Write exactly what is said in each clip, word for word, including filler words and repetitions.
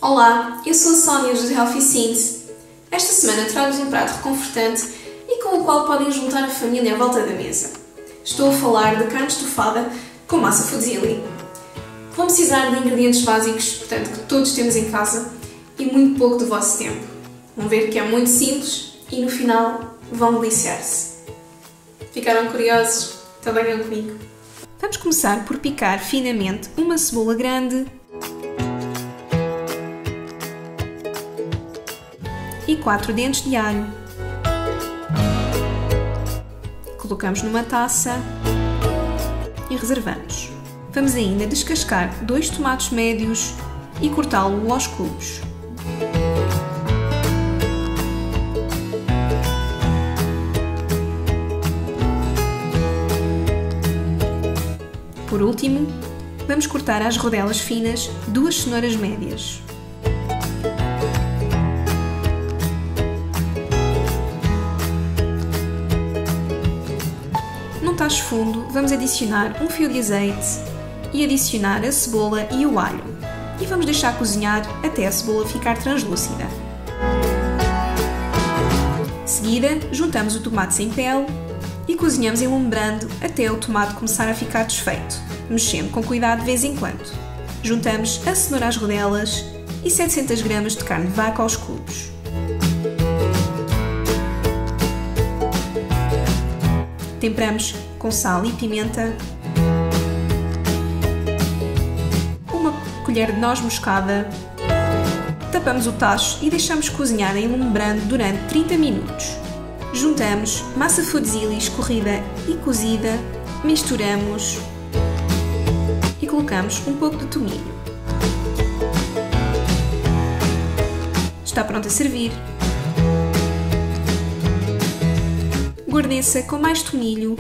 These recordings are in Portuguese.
Olá, eu sou a Sónia dos Healthy Scenes. Esta semana trago-vos um prato reconfortante e com o qual podem juntar a família à volta da mesa. Estou a falar de carne estufada com massa fusilli. Vão precisar de ingredientes básicos, portanto, que todos temos em casa e muito pouco do vosso tempo. Vão ver que é muito simples e no final vão deliciar-se. Ficaram curiosos? Então venham comigo. Vamos começar por picar finamente uma cebola grande e quatro dentes de alho. Colocamos numa taça e reservamos. Vamos ainda descascar dois tomates médios e cortá-lo aos cubos. Por último, vamos cortar às rodelas finas duas cenouras médias. Num tacho fundo, vamos adicionar um fio de azeite e adicionar a cebola e o alho. E vamos deixar cozinhar até a cebola ficar translúcida. De seguida, juntamos o tomate sem pele e cozinhamos enlumbrando até o tomate começar a ficar desfeito, mexendo com cuidado de vez em quando. Juntamos a cenoura às rodelas e setecentas gramas de carne de vaca aos cubos. Temperamos com sal e pimenta, uma colher de noz moscada, tapamos o tacho e deixamos cozinhar enlumbrando durante trinta minutos. Juntamos massa fusilli escorrida e cozida, misturamos e colocamos um pouco de tomilho. Está pronto a servir. Guarneça com mais tomilho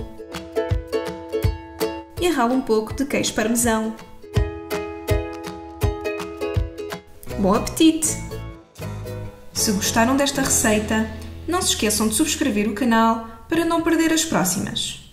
e rala um pouco de queijo parmesão. Bom apetite! Se gostaram desta receita, não se esqueçam de subscrever o canal para não perder as próximas.